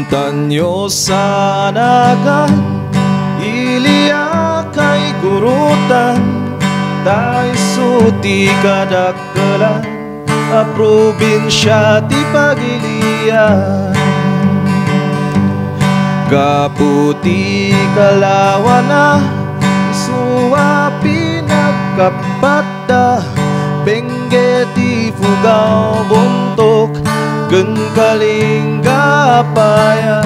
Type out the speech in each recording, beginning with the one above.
Tanyo sa nagan, iliya kay gurutan, tayo suti kadakkelan, a probinsya ti pagilian. Gaputi kalawana, isuwa pinagkapata, benggeti fugaw buntok, gen kalingga paya.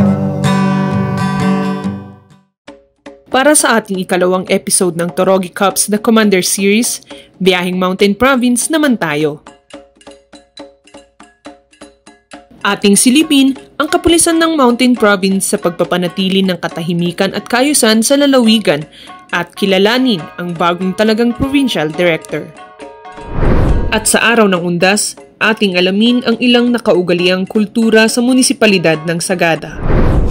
Para sa ating ikalawang episode ng Torogi Cups The Commander Series, biyaheng Mountain Province naman tayo. Ating silipin ang kapulisan ng Mountain Province sa pagpapanatili ng katahimikan at kaayusan sa lalawigan at kilalanin ang bagong talagang Provincial Director. At sa araw ng Undas, ating alamin ang ilang nakaugaliang kultura sa munisipalidad ng Sagada.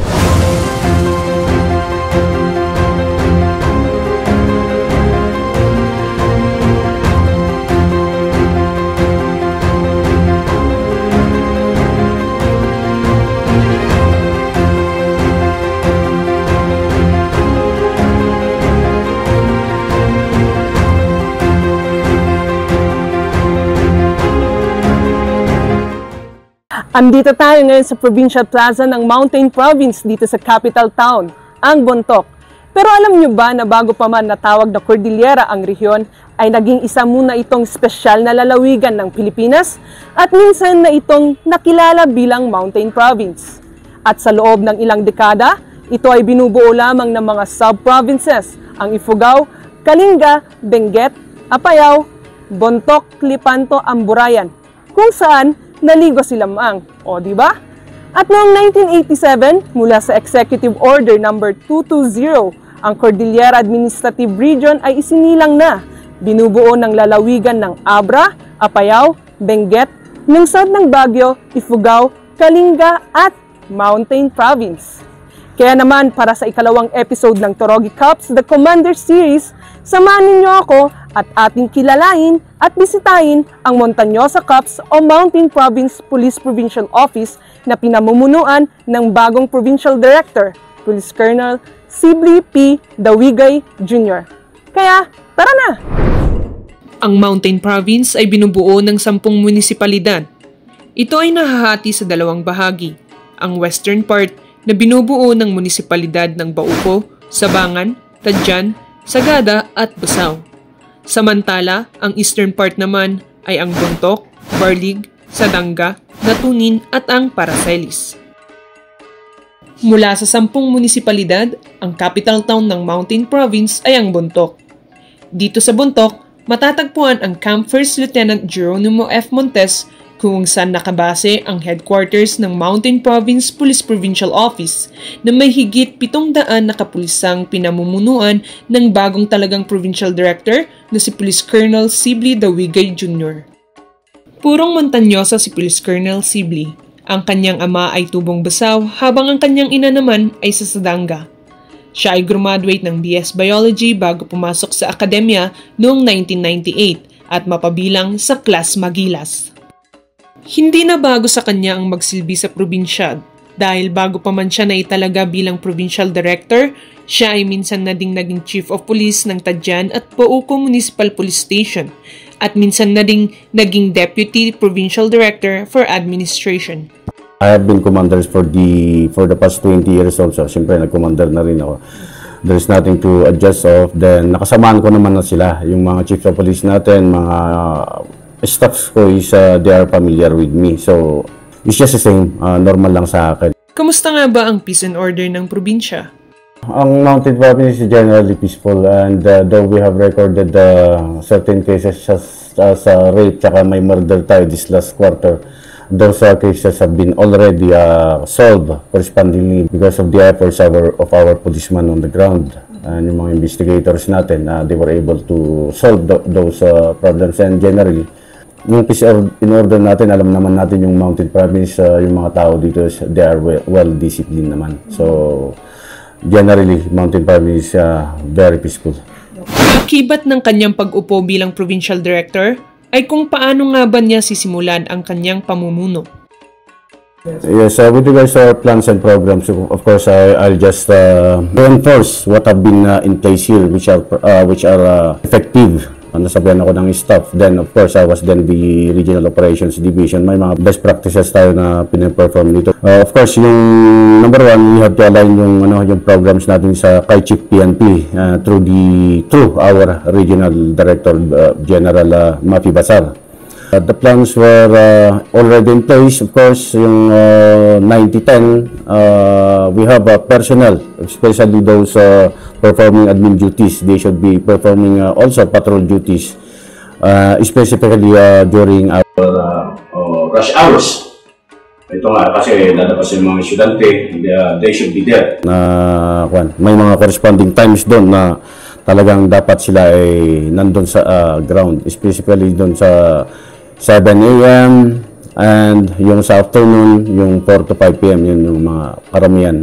Andito tayo ngayon sa Provincial Plaza ng Mountain Province dito sa capital town, ang Bontoc. Pero alam nyo ba na bago pa man natawag na Cordillera ang rehiyon, ay naging isa muna itong espesyal na lalawigan ng Pilipinas at minsan na itong nakilala bilang Mountain Province. At sa loob ng ilang dekada, ito ay binubuo lamang ng mga sub-provinces, ang Ifugao, Kalinga, Benguet, Apayao, Bontoc, Lipanto, Amburayan, kung saan naligo si Lamang, o di ba? At noong 1987, mula sa Executive Order No. 220, ang Cordillera Administrative Region ay isinilang na, binubuo ng lalawigan ng Abra, Apayao, Benguet, lungsod ng Baguio, Ifugao, Kalinga at Mountain Province. Kaya naman para sa ikalawang episode ng Torogi Cups The Commander Series, samahan ninyo ako at ating kilalain at bisitahin ang Montañosa Cups o Mountain Province Police Provincial Office na pinamumunuan ng bagong Provincial Director, Police Colonel SIBLY P. DAWIGUEY Jr. Kaya, tara na! Ang Mountain Province ay binubuo ng 10 munisipalidad. Ito ay nahahati sa dalawang bahagi. Ang western part na binubuo ng munisipalidad ng Bauco, Sabangan, Tadjan, Sagada at Busaw. Samantala, ang eastern part naman ay ang Bontoc, Barlig, Sadanga, Natunin at ang Paracelis. Mula sa 10 munisipalidad, ang capital town ng Mountain Province ay ang Bontoc. Dito sa Bontoc, matatagpuan ang Camp 1st Lieutenant Geronimo F. Montes kung saan nakabase ang headquarters ng Mountain Province Police Provincial Office na may higit 700 na kapulisang pinamumunuan ng bagong talagang Provincial Director na si Police Colonel SIBLY DAWIGUEY Jr. Purong Montañosa si Police Colonel SIBLY. Ang kanyang ama ay tubong Basaw habang ang kanyang ina naman ay sa Sadanga. Siya ay graduate ng BS Biology bago pumasok sa akademya noong 1998 at mapabilang sa Class Magilas. Hindi na bago sa kanya ang magsilbi sa probinsya dahil bago pa man siya naitalaga bilang Provincial Director, siya ay minsan na ding naging Chief of Police ng Tadjan at Bauco Municipal Police Station at minsan na ding naging Deputy Provincial Director for Administration. I have been commanders for the past 20 years also. Siyempre, nag-commander na rin ako. There is nothing to adjust of. Then, nakasamaan ko naman na sila. Yung mga Chief of Police natin, mga staffs ko is they are familiar with me. So, it's just the same. Normal lang sa akin. Kamusta nga ba ang peace and order ng probinsya? Ang Mountain Province is generally peaceful and though we have recorded certain cases as rape tsaka may murder tayo this last quarter, those cases have been already solved correspondingly because of the efforts of our policemen on the ground. And yung mga investigators natin, they were able to solve those problems and generally, yung peace in order natin, alam naman natin yung Mountain Province, yung mga tao dito, they are well disciplined naman. So, generally, Mountain Province is very peaceful. Akibat ng kanyang pag-upo bilang Provincial Director ay kung paano nga ba niya sisimulan ang kanyang pamumuno. Yes, with regards to our plans and programs, of course, I'll just reinforce what have been in place here, which are effective. Nasabihan ako ng staff. Then, of course, I was then the Regional Operations Division. May mga best practices tayo na pinaperform dito. Of course, yung number one, we have to align yung programs natin sa kay Chief PNP through our Regional Director General Mafi Basar. The plans were already in place. Of course, yung 90-10, we have personnel, especially those performing admin duties. They should be performing also patrol duties, specifically during our rush hours. Ito nga, kasi lalabas yung mga estudyante, they should be there. May mga corresponding times doon na talagang dapat sila ay nandun sa ground, specifically doon sa 7 a.m. and yung sa afternoon, yung 4 to 5 p.m. yun yung mga karamihan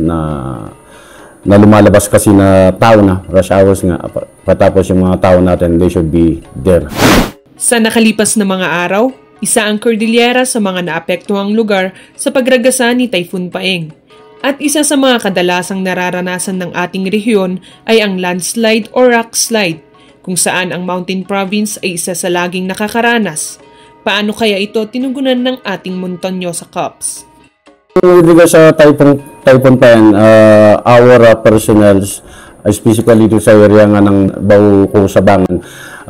na lumalabas kasi na tao na, rush hours nga. Patapos yung mga tao natin, they should be there. Sa nakalipas na mga araw, isa ang Cordillera sa mga naapektuhang lugar sa pagragasa ni Typhoon Paeng. At isa sa mga kadalasang nararanasan ng ating rehiyon ay ang landslide o rock slide, kung saan ang Mountain Province ay isa sa laging nakakaranas. Paano kaya ito tinugunan ng ating Montañosa Cops? With regards sa Typhoon Paeng, our personnel, specifically dito sa area nga ng Bau-Sabangan,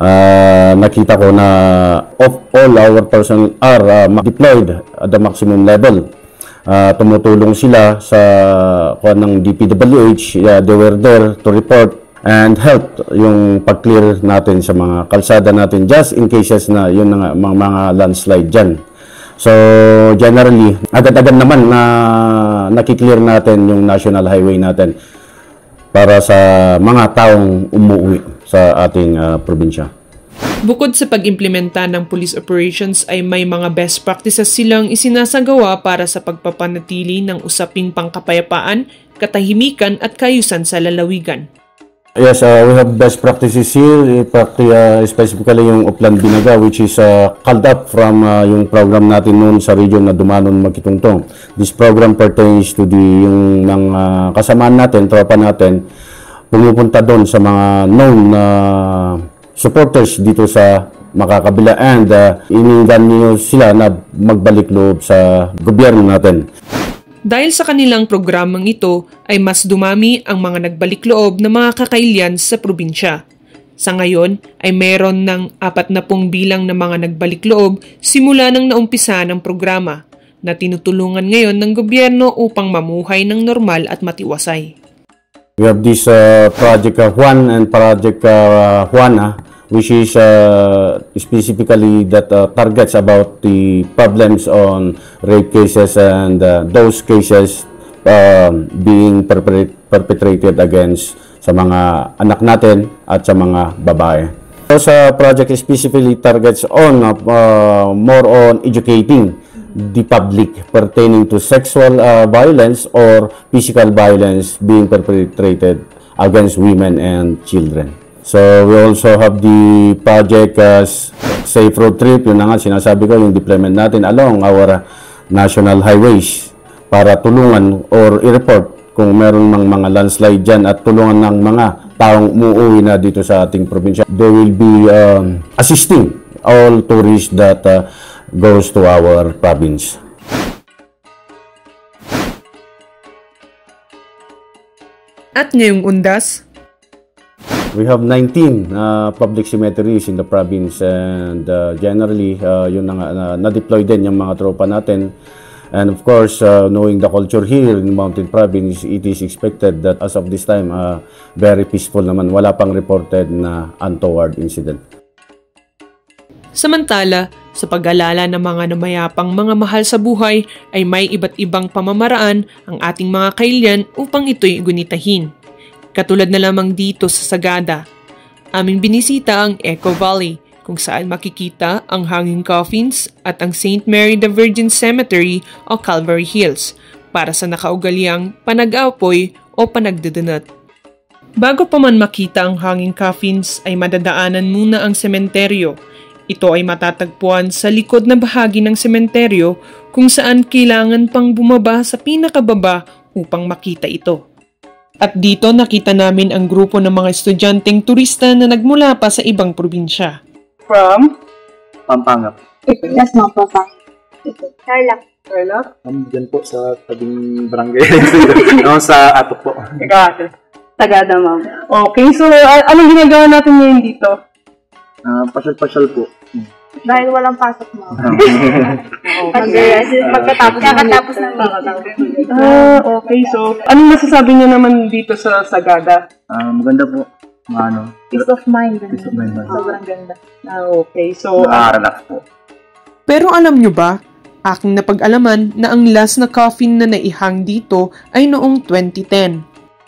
nakita ko na all our personnel are deployed at the maximum level. Tumutulong sila sa ng DPWH. They were there to report and help yung pag-clear natin sa mga kalsada natin just in cases na yun na mga landslide dyan. So generally, agad-agad naman na nakiklear natin yung national highway natin para sa mga taong umuwi sa ating probinsya. Bukod sa pag-implementa ng police operations ay may mga best practices silang isinasagawa para sa pagpapanatili ng usaping pangkapayapaan, katahimikan at kaayusan sa lalawigan. Yes, we have best practices here, specifically yung Upland Binaga, which is called up from yung program natin noon sa region na Dumanon Magkitungtong. This program pertains to yung mga kasamaan natin, tropa natin, pumupunta doon sa mga known supporters dito sa makakabila and iningan niyo sila na magbalik loob sa gobyerno natin. Dahil sa kanilang programang ito ay mas dumami ang mga nagbalik loob na mga kakailian sa probinsya. Sa ngayon ay meron ng 40 bilang na mga nagbalik loob simula nang naumpisa ng programa na tinutulungan ngayon ng gobyerno upang mamuhay ng normal at matiwasay. We have this Project Juan and Project Juana, which is specifically that targets about the problems on rape cases and those cases being perpetrated against sa mga anak natin at sa mga babae. So, sa project specifically targets on more on educating the public pertaining to sexual violence or physical violence being perpetrated against women and children. So, we also have the project Safe Road Trip. Yun na nga, sinasabi ko, yung deployment natin along our national highways para tulungan or i-report kung meron ng mga landslide dyan at tulungan ng mga taong umuwi na dito sa ating probinsya. They will be assisting all tourists that goes to our province. At ngayong undas, we have 19 public cemeteries in the province and generally yun na-deploy din yung mga tropa natin. And of course, knowing the culture here in Mountain Province, it is expected that as of this time, very peaceful naman. Wala pang reported na untoward incident. Samantala, sa pag-alala ng mga namayapang mga mahal sa buhay ay may iba't ibang pamamaraan ang ating mga kailian upang ito'y gunitahin. Katulad na lamang dito sa Sagada, aming binisita ang Eco Valley kung saan makikita ang hanging coffins at ang St. Mary the Virgin Cemetery o Calvary Hills para sa nakaugaliang panag-apoy o panagdudunot. Bago pa man makita ang hanging coffins ay madadaanan muna ang sementeryo. Ito ay matatagpuan sa likod na bahagi ng sementeryo kung saan kailangan pang bumaba sa pinakababa upang makita ito. At dito nakita namin ang grupo ng mga estudyanteng turista na nagmula pa sa ibang probinsya. From? Pampanga. Yes, no, Papa. Carla. Carla? Diyan po sa tabing barangay. Sa ato po. Tagada, ma'am. Okay, so anong ginagawa natin ngayon dito? Pasyal-pasyal po. Dahil walang pasok, ma'am. Kakatapos ng meeting. Okay. So, anong masasabi niyo naman dito sa Sagada? Maganda po. Peace of mind. Peace of mind. Sobrang ganda. Okay. So, Nakaka-relax po. Pero alam nyo ba, aking napag-alaman na ang last na coffin na naihang dito ay noong 2010.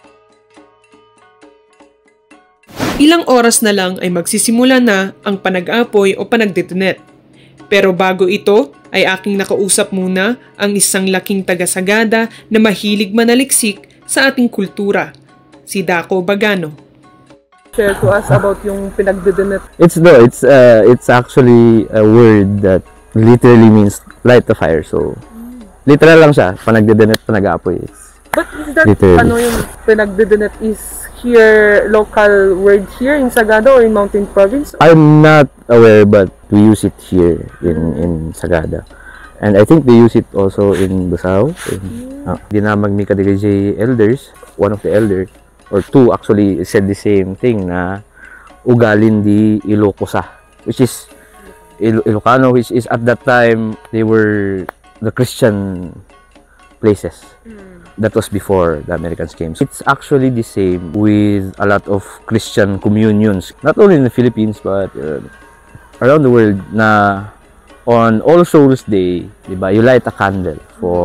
Ilang oras na lang ay magsisimula na ang panag-apoy o panagdetonet. Pero bago ito ay aking nakausap muna ang isang laking taga-Sagada na mahilig manaliksik sa ating kultura, si Daco Bagano. share to us about yung pinagdedenet. It's actually a word that literally means light the fire. So, literal lang siya, panagdedenet, panag-aapoy. But is that, literally. yung pinagdedenet is here, local word here in Sagada or in Mountain Province? I'm not aware, but we use it here in Sagada. And I think they use it also in Busao. Dinamag mi kadigay elders, one of the elders, or two actually said the same thing na ugalin di Ilocosa, which is Ilocano, which is at that time they were the Christian places. That was before the Americans came. So it's actually the same with a lot of Christian communions, not only in the Philippines but around the world. Na on All Souls Day, diba, you light a candle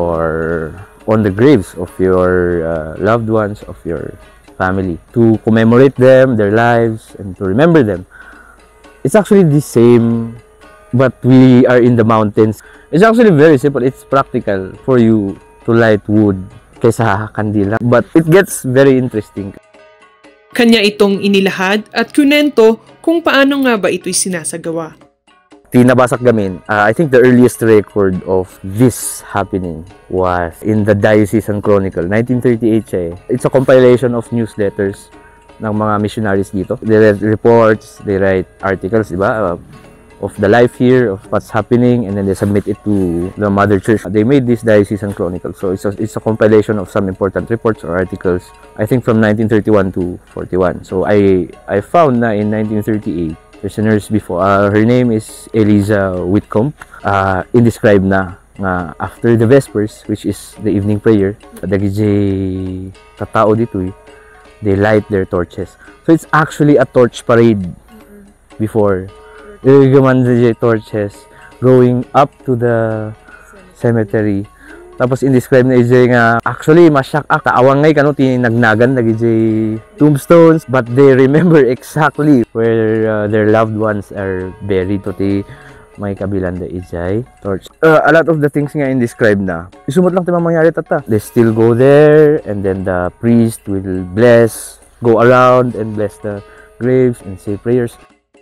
on the graves of your loved ones, of your family, to commemorate them, their lives, and to remember them. It's actually the same, but we are in the mountains. It's actually very simple. It's practical for you to light wood kaysa kandila, but it gets very interesting. Kanya itong inilahad at kunento kung paano nga ba ito'y sinasagawa. Tinabasak gamin, I think the earliest record of this happening was in the Diocesan Chronicle, 1938 siya eh. It's a compilation of newsletters ng mga missionaries dito. They write reports, they write articles, diba? Of the life here, of what's happening, and then they submit it to the Mother Church. They made this Diocesan Chronicle, so it's a compilation of some important reports or articles, I think from 1931 to 41. So I found na in 1938, there's a nurse before, her name is Eliza Whitcomb, indescribed na after the Vespers, which is the evening prayer, dagijay katao dito they light their torches. So it's actually a torch parade before. The torches going up to the cemetery. Tapos indescribe na ijay nga actually masyak kaawang ngay kano tinagnagan nagijay tombstones, but they remember exactly where their loved ones are buried. To may kabilan da ijay torch. A lot of the things nga indescribe na isumot lang timang mangyari tata. They still go there, and then the priest will go around and bless the graves and say prayers.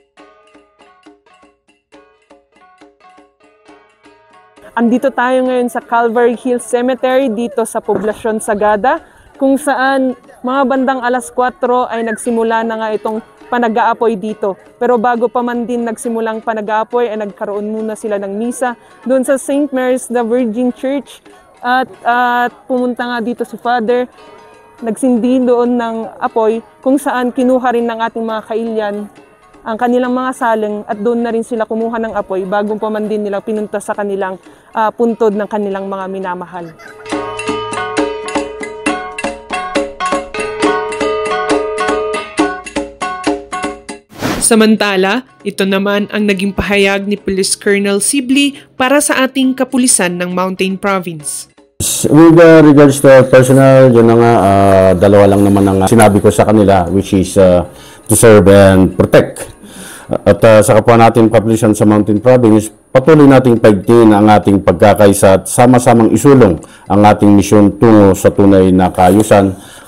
Andito tayo ngayon sa Calvary Hill Cemetery dito sa poblasyon Sagada, kung saan mga bandang alas 4 ay nagsimula na nga itong panag-aapoy dito. Pero bago pa man din nagsimulang panag-aapoy ay nagkaroon muna sila ng misa doon sa St. Mary's the Virgin Church, at pumunta nga dito si Father, nagsindi doon ng apoy kung saan kinuha rin ng ating mga kailyan ang kanilang mga saling, at doon na rin sila kumuha ng apoy bago pa man din nila pinunta sa kanilang puntod ng kanilang mga minamahal. Samantala, ito naman ang naging pahayag ni Police Colonel SIBLY para sa ating kapulisan ng Mountain Province. With regards to personnel, yun na nga, dalawa lang naman ang sinabi ko sa kanila, which is to serve and protect. At sa kapwa natin kapulisan sa Mountain Province, patuloy nating paigtingin ang ating pagkakaisa at sama-samang isulong ang ating misyon tungo sa tunay na kaayusan,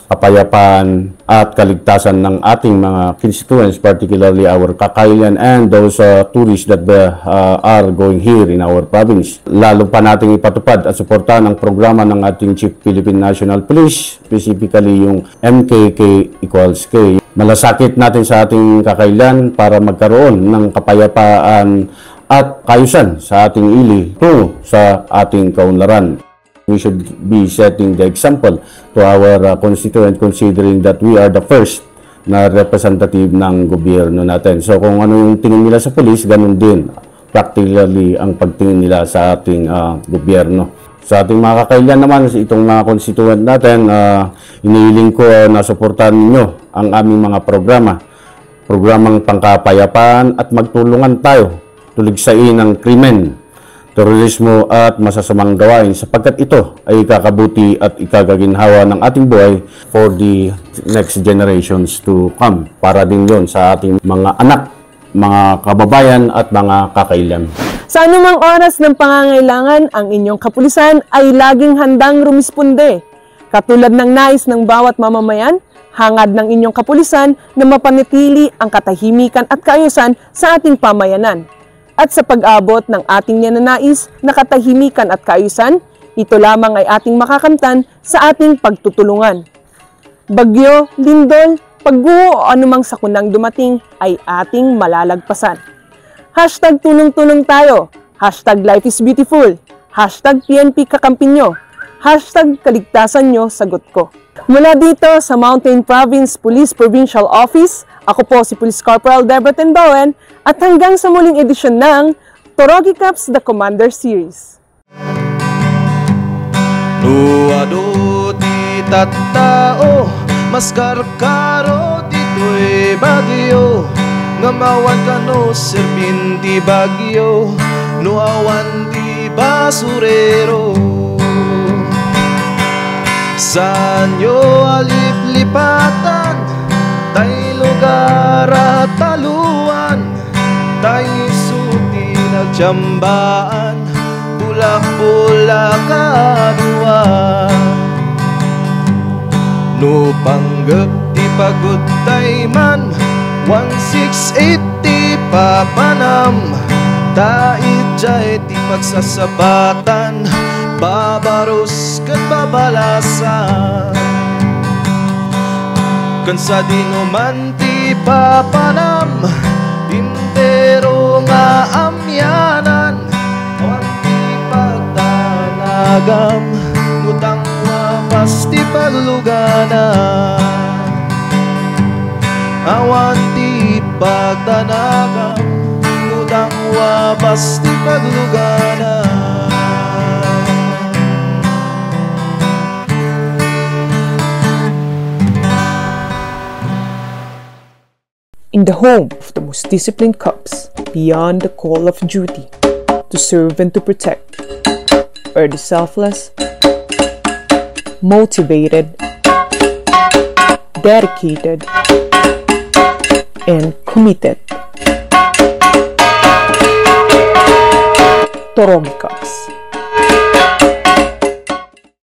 kapayapaan at kaligtasan ng ating mga constituents, particularly our kakailan and those tourists that are going here in our province. Lalo pa nating ipatupad at suportahan ang programa ng ating Chief Philippine National Police, specifically yung MKK equals K. Malasakit natin sa ating kakailan para magkaroon ng kapayapaan at kaayusan sa ating ili tungo sa ating kaunlaran. We should be setting the example to our constituent, considering that we are the first na representative ng gobyerno natin. So kung ano yung tingin nila sa police, ganun din practically ang pagtingin nila sa ating gobyerno. Sa ating mga kakailan naman, itong mga constituent natin, inihiling ko na suportahan ninyo ang aming mga programang pangkapayapaan at magtulungan tayo tuligsain ang krimen, terorismo at masasamang gawain sapagkat ito ay ikakabuti at ikagaginhawa ng ating buhay for the next generations to come. Para din yon sa ating mga anak, mga kababayan at mga kakailan. Sa anumang oras ng pangangailangan, ang inyong kapulisan ay laging handang rumisponde. Katulad ng nais ng bawat mamamayan, hangad ng inyong kapulisan na mapanatili ang katahimikan at kaayusan sa ating pamayanan. At sa pag-abot ng ating ninanais na katahimikan at kaayusan, ito lamang ay ating makakamtan sa ating pagtutulungan. Bagyo, lindol, pagguho o anumang sakunang dumating ay ating malalagpasan. Hashtag tulong-tulong tayo. Hashtag life is beautiful. Hashtag PNP kakampi nyo. Hashtag kaligtasan nyo, sagot ko. Mula dito sa Mountain Province Police Provincial Office, ako po si Police Corporal Deborah Tendowen at hanggang sa muling edisyon ng Torogi Cups The Commander Series. Nuado di tattao, mas karkaro dito'y bagyo. Ngamawan ka no serpin di bagyo, nuawan di basurero. Sanyo alip-lipatan, tay lugar at taluan, tay suti nagtiyambaan, bulak-bulak kaduan. No panggap di pagod tay man, 1680 papanam, dait jay di pagsasabatan, babaros kat babalasan. Kansa di naman ti papanam, intero nga amyanan, awan ti pagtanagam, nutang wapas ti pagluganan. Awan ti pagtanagam, nutang wapas ti pagluganan. In the home of the most disciplined cops, beyond the call of duty, to serve and to protect, are the selfless, motivated, dedicated, and committed Torogi Cups.